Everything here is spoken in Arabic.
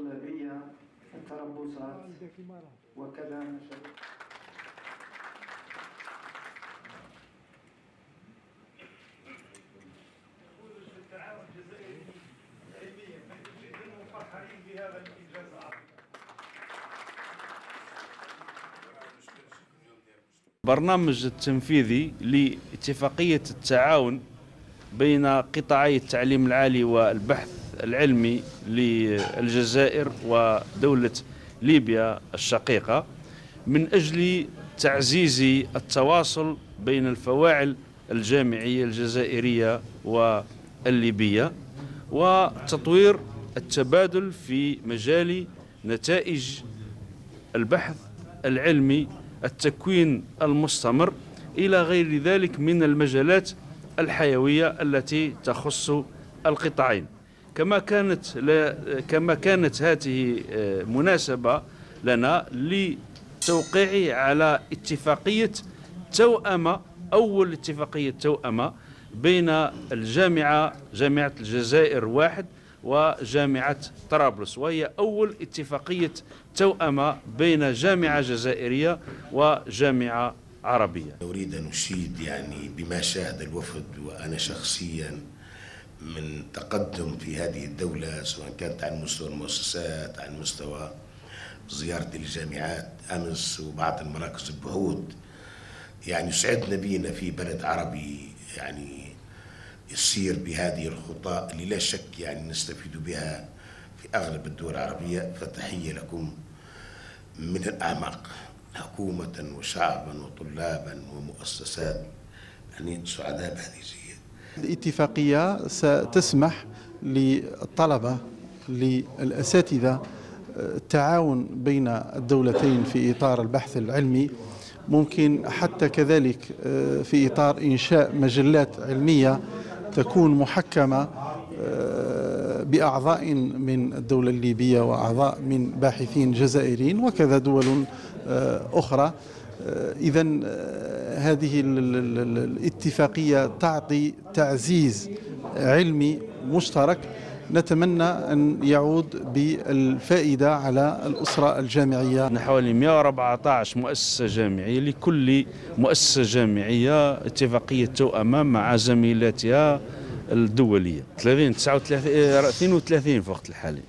الطلابية، التربصات وكذا مشاريع. التعاون الجزائري علميا جدا مفرحين بهذا الانجاز العظيم. البرنامج التنفيذي لاتفاقية التعاون بين قطاعي التعليم العالي والبحث العلمي للجزائر ودولة ليبيا الشقيقة من أجل تعزيز التواصل بين الفواعل الجامعية الجزائرية والليبية وتطوير التبادل في مجال نتائج البحث العلمي، التكوين المستمر إلى غير ذلك من المجالات الحيوية التي تخص القطاعين. كما كانت هذه مناسبة لنا للتوقيع على اتفاقية توأمة، أول اتفاقية توأمة بين جامعة الجزائر واحد وجامعة طرابلس، وهي أول اتفاقية توأمة بين جامعة جزائرية وجامعة عربية. أريد أن أشيد بما شاهد الوفد وأنا شخصيا من تقدم في هذه الدولة، سواء كانت عن مستوى المؤسسات، عن مستوى زيارة الجامعات أمس وبعض المراكز البحوث. يسعدنا بينا في بلد عربي يسير بهذه الخطى اللي لا شك نستفيد بها في أغلب الدول العربية. فتحية لكم من الأعماق، حكومة وشعبا وطلابا ومؤسسات، سعداء بهذه الزيادة. الاتفاقية ستسمح للطلبة للأساتذة التعاون بين الدولتين في إطار البحث العلمي، ممكن حتى كذلك في إطار إنشاء مجلات علمية تكون محكمة بأعضاء من الدولة الليبية وأعضاء من باحثين جزائريين وكذا دول أخرى. إذن هذه الاتفاقية تعطي تعزيز علمي مشترك، نتمنى أن يعود بالفائدة على الأسرة الجامعية. حوالي 114 مؤسسة جامعية، لكل مؤسسة جامعية اتفاقية توأمة مع زميلاتها الدولية. 32 في الوقت الحالي.